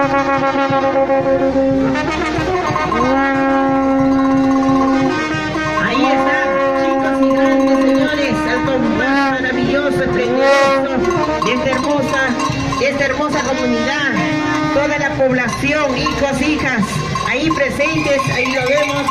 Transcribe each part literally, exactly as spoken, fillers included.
Ahí está, chicos y grandes, señores, el compás maravilloso, estreñoso de esta hermosa, de esta hermosa comunidad, toda la población, hijos, hijas, ahí presentes, ahí lo vemos.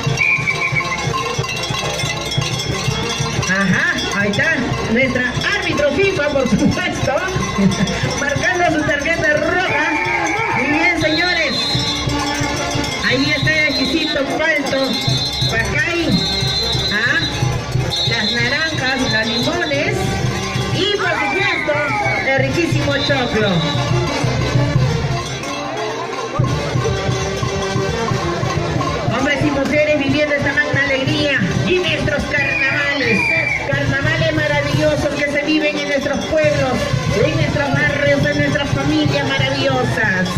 Ajá, ahí está, nuestra árbitro FIFA, por supuesto, marcando su tarjeta roja. Muy bien, señores. Ahí está el exquisito palto, pacay, ¿ah? Las naranjas, los limones y, por supuesto, el riquísimo choclo. Hombres y mujeres viviendo esta magna alegría y nuestros carnavales, carnavales maravillosos que se viven en nuestros pueblos, en nuestros barrios, en nuestras familias maravillosas.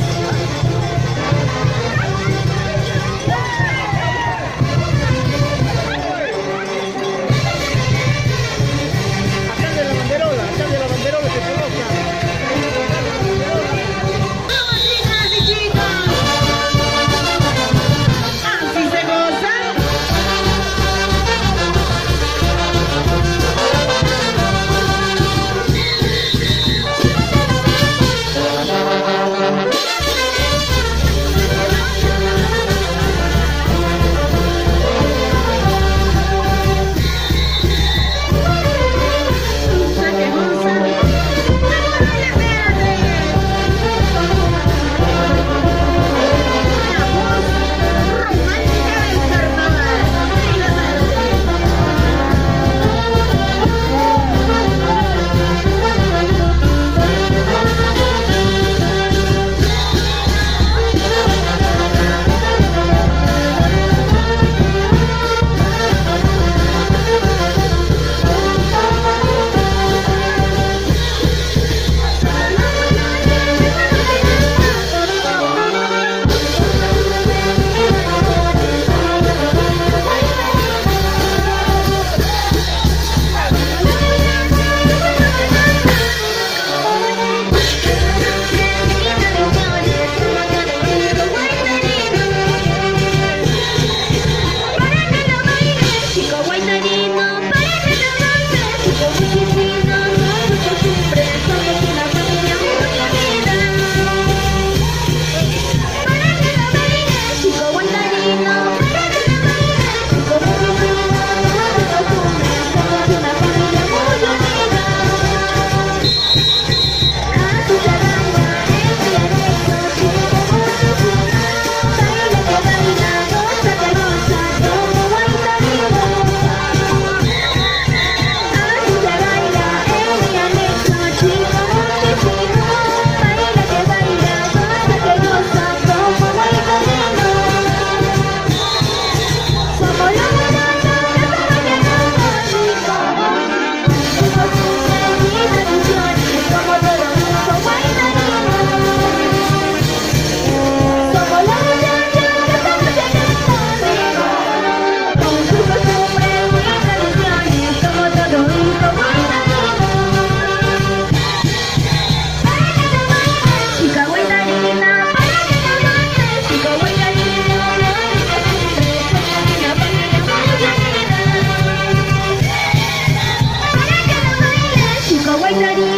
Bailarina.